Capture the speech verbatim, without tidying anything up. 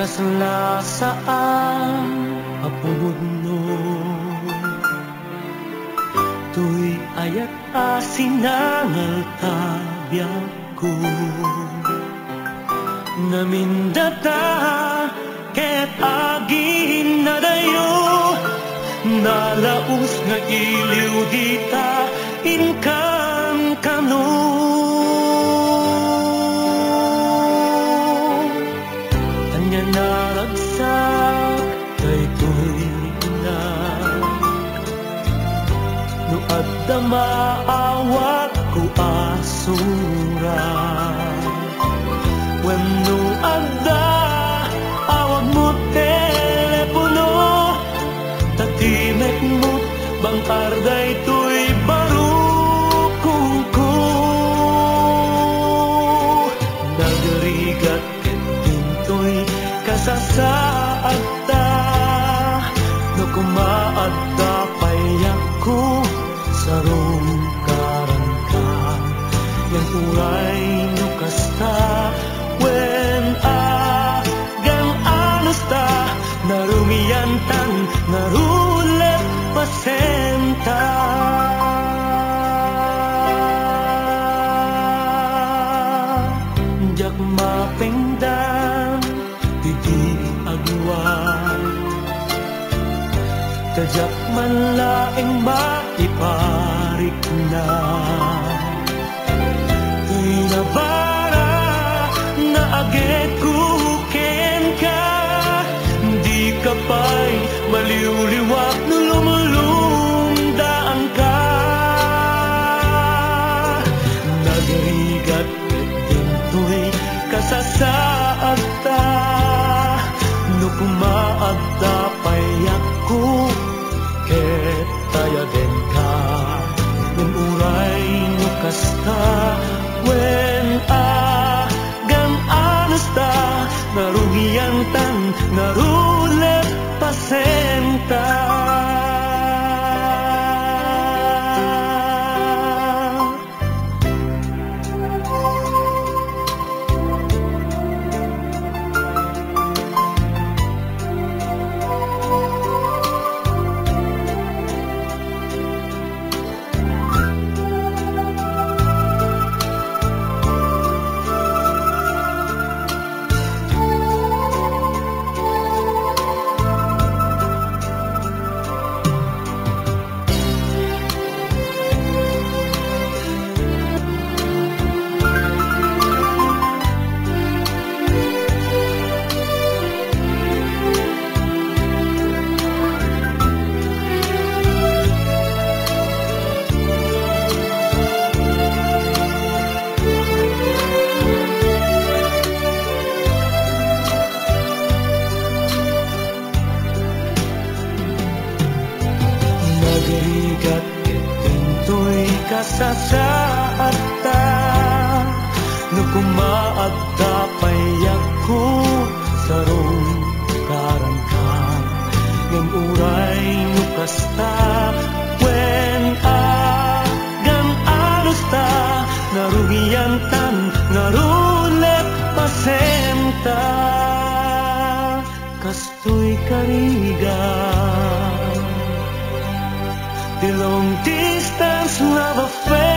kaslasaan apumudno tuy ayat asinangal tabyak ko namindata ket agin na dayo nalaus nga iliw dita inkan kano anya naragsak kay tuy na no adda maawat ko asura wenno adda awag mo telepono tatimek mo bang arday tuy barukong ko nagarigat ketin tuy kasasaad ta no kumaadda payak ko sarong karangka yang uray no kasta wen agang anusta narumiyantan narulet pasenta jak mapengdan titi agwan kajak man laeng maiparik na tuy nabara na agit kuken ka di ka pa'y maliw-liwak no lumulundaan ka nagrigat din to'y kasasaad ta no kumaadda payak ko ket tayaden ka ng uray no kasta wen agang anusta narugiyantan narulet pasenta nagrigat ketin to'y kasasaad ta no kumaadda payak ko sarong karangka ngem uray no kasta wen agan anusta narugiyantan narulet pasenta kastoy karigan the long distance love affair